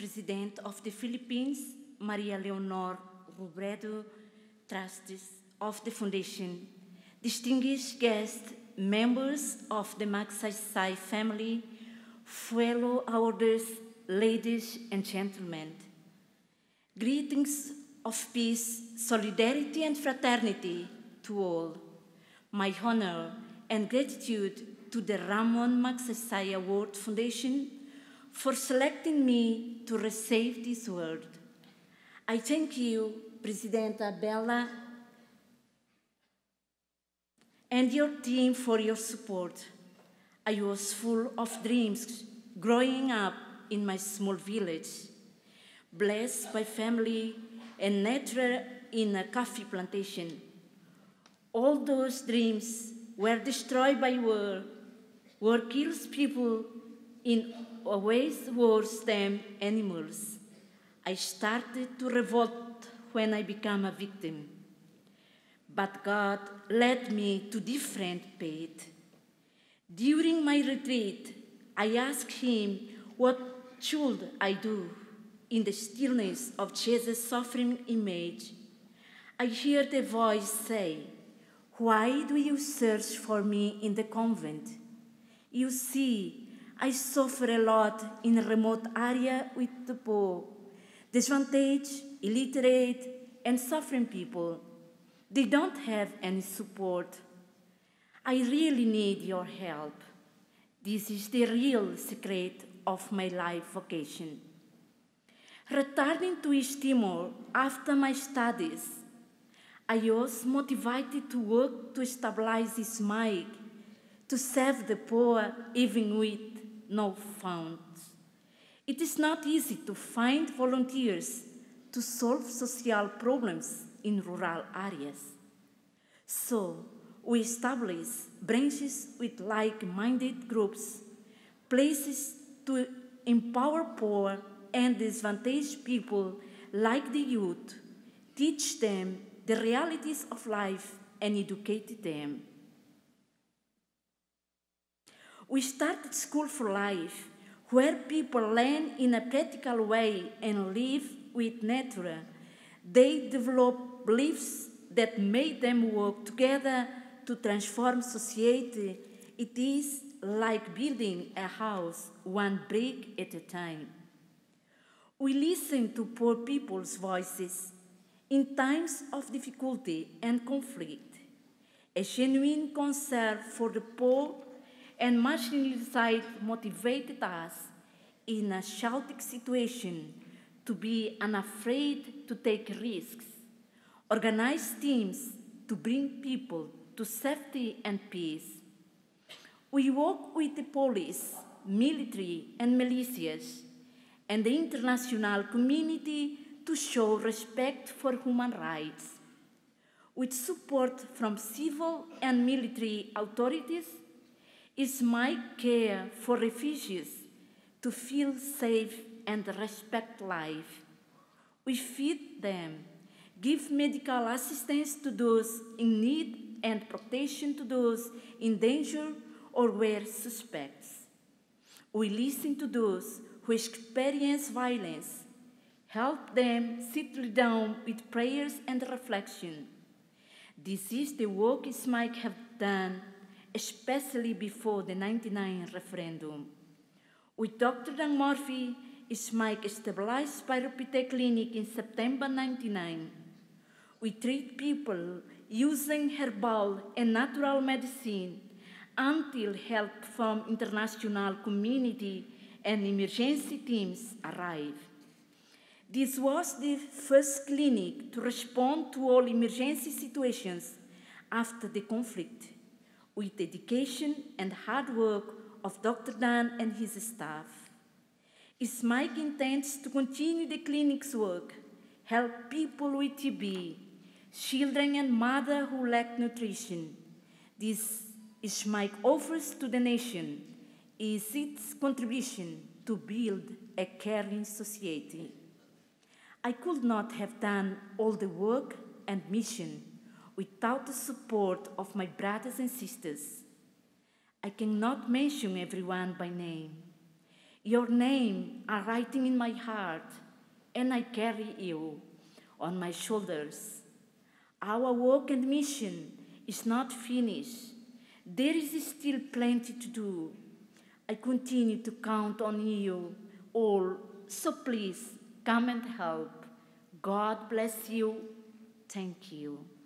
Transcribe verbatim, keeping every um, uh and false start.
President of the Philippines, Maria Leonor Robredo, trustees of the Foundation, distinguished guests, members of the Magsaysay family, fellow orders, ladies and gentlemen. Greetings of peace, solidarity, and fraternity to all. My honor and gratitude to the Ramon Magsaysay Award Foundation for selecting me to receive this award. I thank you, Presidenta Bella, and your team for your support. I was full of dreams growing up in my small village, blessed by family and nature in a coffee plantation. All those dreams were destroyed by war. War kills people in ways worse than animals. I started to revolt when I became a victim. But God led me to different path. During my retreat, I asked him, what should I do? In the stillness of Jesus' suffering image, I heard a voice say, why do you search for me in the convent? You see, I suffer a lot in a remote area with the poor, disadvantaged, illiterate, and suffering people. They don't have any support. I really need your help. This is the real secret of my life vocation. Returning to East Timor after my studies, I was motivated to work to stabilize Ismaik, to serve the poor even with no funds. It is not easy to find volunteers to solve social problems in rural areas. So we established branches with like-minded groups, places to empower poor and disadvantaged people like the youth, teach them the realities of life and educate them. We started School for Life, where people learn in a practical way and live with nature. They develop beliefs that made them work together to transform society. It is like building a house, one brick at a time. We listen to poor people's voices in times of difficulty and conflict. A genuine concern for the poor and marginalized motivated us in a chaotic situation to be unafraid to take risks, organize teams to bring people to safety and peace. We work with the police, military, and militias, and the international community to show respect for human rights. With support from civil and military authorities, is my care for refugees to feel safe and respect life. We feed them, give medical assistance to those in need and protection to those in danger or were suspects. We listen to those who experience violence, help them settle down with prayers and reflection. This is the work Ismaik have done, especially before the ninety-nine referendum. With Doctor Dan Murphy, Ismaik stabilized Spiropite Clinic in September ninety-nine. We treat people using herbal and natural medicine until help from international community and emergency teams arrive. This was the first clinic to respond to all emergency situations after the conflict, with dedication and hard work of Doctor Dan and his staff. Ismaik intends to continue the clinic's work, help people with T B, children and mothers who lack nutrition. This Ismaik offers to the nation is its contribution to build a caring society. I could not have done all the work and mission without the support of my brothers and sisters. I cannot mention everyone by name. Your name are writing in my heart, and I carry you on my shoulders. Our work and mission is not finished. There is still plenty to do. I continue to count on you all, so please come and help. God bless you. Thank you.